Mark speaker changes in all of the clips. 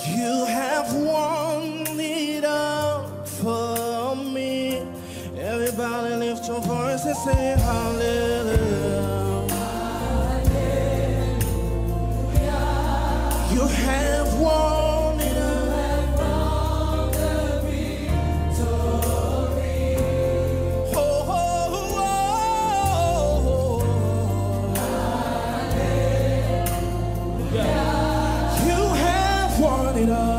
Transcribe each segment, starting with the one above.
Speaker 1: You have won it all for me. Everybody lift your voice and say hallelujah. You have won it all. Oh, oh, oh, yeah. You have won it all.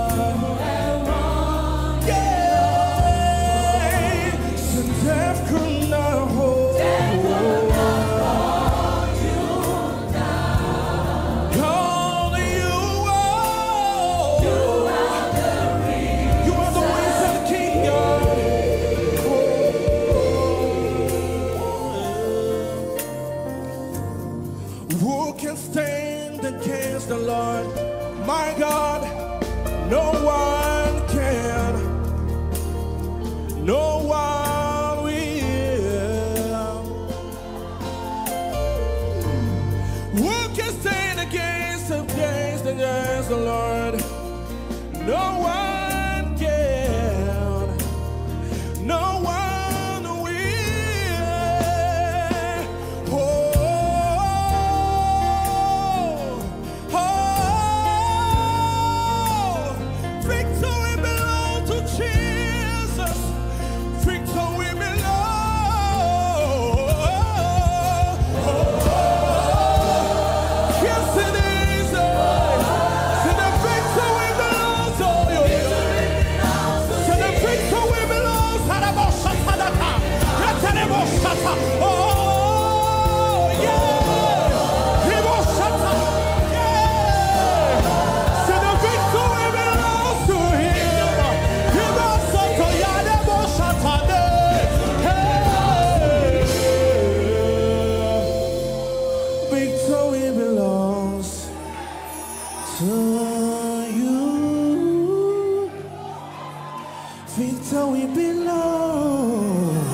Speaker 1: Who can stand against the Lord? My God, no one can. No one will. Who can stand against the Lord? No one can. No one will. Victory belongs to Jesus. Victory belongs. Yes, it is. So the victory belongs to you. So the victory belongs. Oh, yeah. So the victory belongs to him. Victory belongs to you. Victory belongs.